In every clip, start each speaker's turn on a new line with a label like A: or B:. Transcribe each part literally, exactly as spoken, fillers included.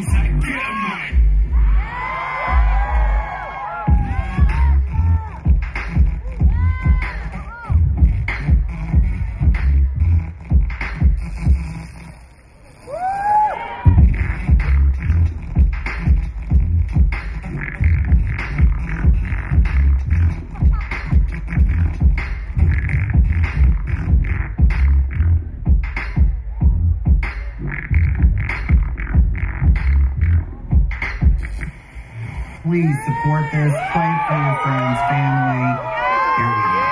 A: Please support this. Play it for your friends, family. Here we go.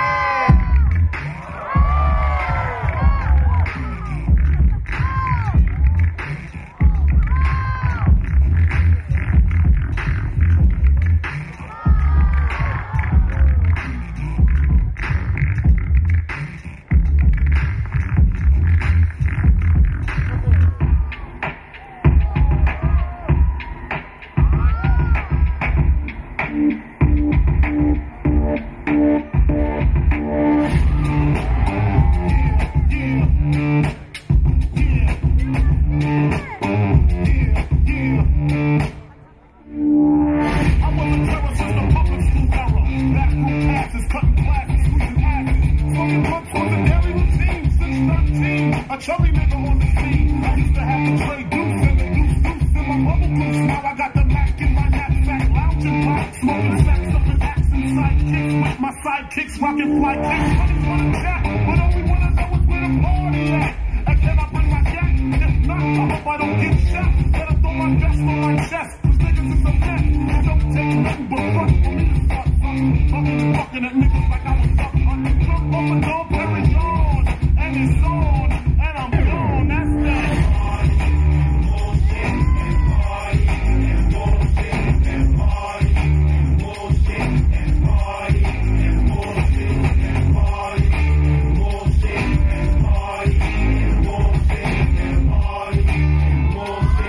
A: A chubby nigga on the scene. I used to have to trade deuce and the deuce deuce in my bubble goose. Now I got the Mac in my knapsack, lounging black, smoking sacks up in accent sidekicks with my sidekicks, rocking fly kicks. Honey wanna chat, but all we wanna know is where the party at. And can I bring my jack? If not, I hope I don't get shot. Better throw my vest on my chest, cause niggas is a mess. I don't take nothing but front for me to start something. Fucking and fucking at niggas like I was up on the drum of a dog, Perry John, and it's on.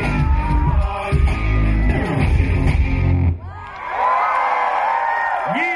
A: Yeah.